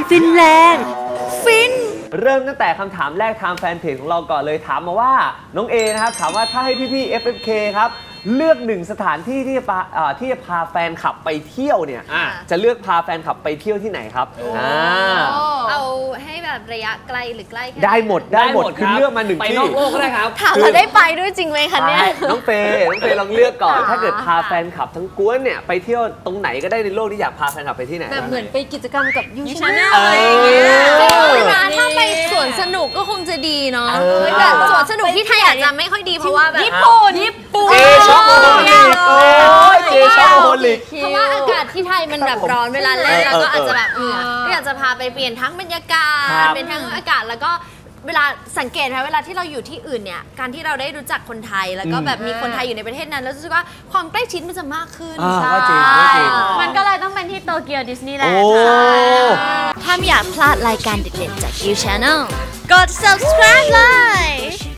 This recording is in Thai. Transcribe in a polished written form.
ฟินแลนด์ฟินเริ่มตั้งแต่คำถามแรกทางแฟนเพจของเราก่อนเลยถามมาว่าน้องเอนะครับถามว่าถ้าให้พี่ๆ FFK ครับเลือกหนึ่งสถานที่ที่จะพาแฟนคลับไปเที่ยวเนี่ยจะเลือกพาแฟนคลับไปเที่ยวที่ไหนครับเอาให้แบบระยะไกลหรือใกล้แค่ได้หมดคือเลือกมาหนึ่งที่ไปนอกโลกก็ได้ครับถามเราได้ไปด้วยจริงไหมคะเนี่ยน้องเฟย์ลองเลือกก่อนถ้าเกิดพาแฟนคลับทั้งกวนเนี่ยไปเที่ยวตรงไหนก็ได้ในโลกที่อยากพาแฟนคลับไปที่ไหนแบบเหมือนไปกิจกรรมกับยูชาแนลอะไรอย่างเงี้ยถ้าไปสวนสนุกก็คงจะดีเนาะแบบสวนสนุกที่ไทยอาจจะไม่ค่อยดีเพราะว่าแบบญี่ปุ่นเจช็อกโกแลตเจช็อกโกแลตเพราะว่าอากาศที่ไทยมันแบบร้อนเวลาเล่นแล้วก็อาจจะแบบก็อยากจะพาไปเปลี่ยนทั้งบรรยากาศเป็นทั้งอากาศแล้วก็เวลาสังเกตนะเวลาที่เราอยู่ที่อื่นเนี่ยการที่เราได้รู้จักคนไทยแล้วก็แบบมีคนไทยอยู่ในประเทศนั้นแล้วรู้สึกว่าความใกล้ชิดมันจะมากขึ้นใช่มันก็เลยต้องเป็นที่โตเกียวดิสนีย์แลนด์ถ้าไม่อยากพลาดรายการเด็ดๆจาก You Channel กด subscribe เลย